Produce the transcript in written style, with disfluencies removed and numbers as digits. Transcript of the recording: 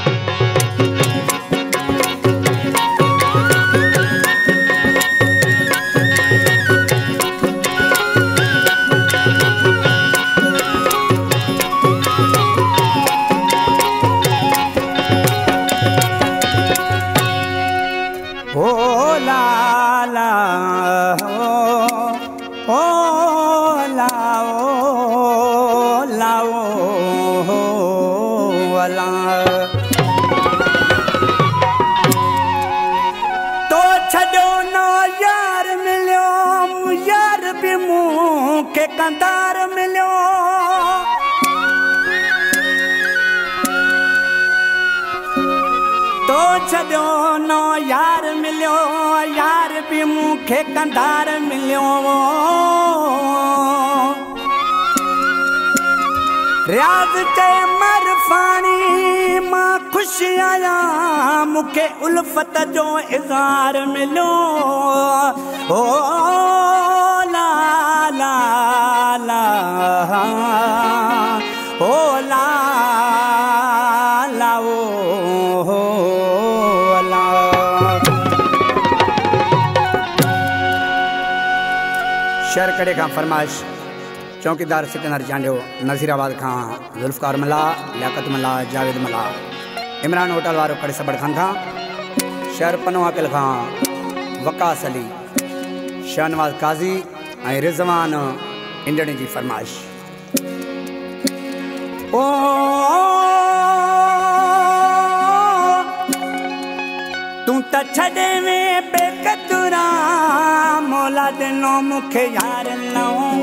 तो छॾो न यार मिलियो यार बि मूंखे कंदार मिलियो तो छॾो न यार मिलियो यार बि मूंखे कंदार मिलियो रियाज़ चए मरफ़ाणी मां ख़ुशि आहियां मूंखे उल्फत जो इज़हार मिलियो ओ ला ला ला ओ ला ला ओ ला शेर कड़े खां फरमाइश चौकीदार सिकंदर चांडियो नज़ीराबाद खां ज़ुल्फ़कार मला लियाकत मला जावेद मला इमरान होटल वारो कड़े सबड़ खान खां शहर पनो अकिल खां वकास अली शहनवाज़ काज़ी ऐं रिज़वान इंडणी जी फरमाइश ओ तूं त छॾे में बेकतुरा मौला ॾिनो मूंखे यार नओ